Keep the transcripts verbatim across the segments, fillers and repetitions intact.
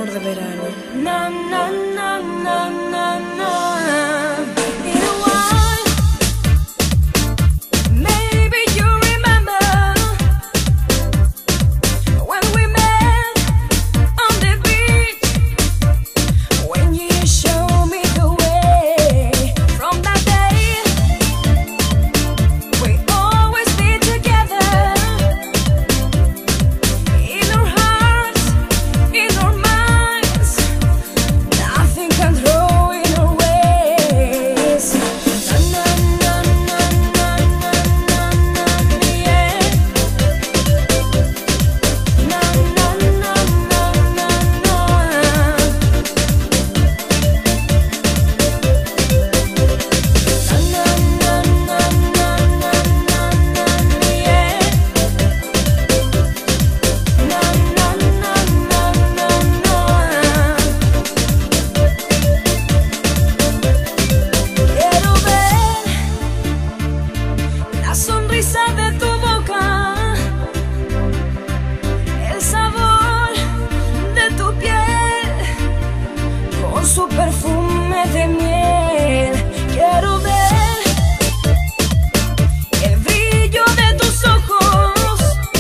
amor de verano. Na, na, na, na, na, na. You know why? Maybe you remember when we met on the beach, when you showed me the way. From that day, we always be together. In our hearts, in our minds, nothing can throw in our ways. Na na na na na na na na, yeah. Na na na na na na. Na na na na na na na, yeah. Na na na na na na. Quiero ver la sonrisa de tu boca, el sabor de tu piel, con su perfume de miel. Quiero ver el brillo de tus ojos,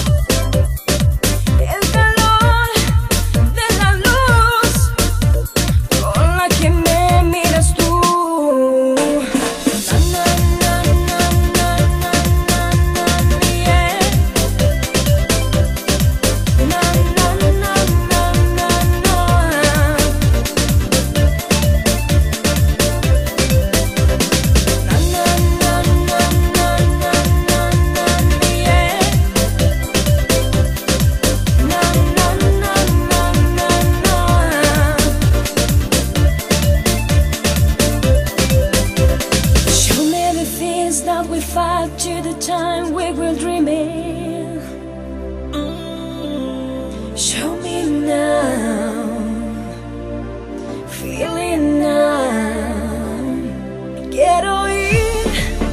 el calor de la luz con la que me miras tú. Na na na na na na na na, yeah. Na na na na na na. Na na na na na na na, yeah. Na na na na na na. Show me the things that we felt to the time we were dreaming. Show me now, feeling now. Quiero oír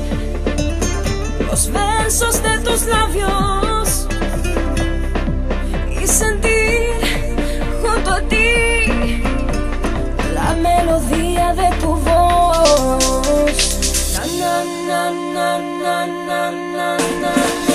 los versos de tus labios y sentir junto a ti la melodía de tu voz. Na na na na na na na na.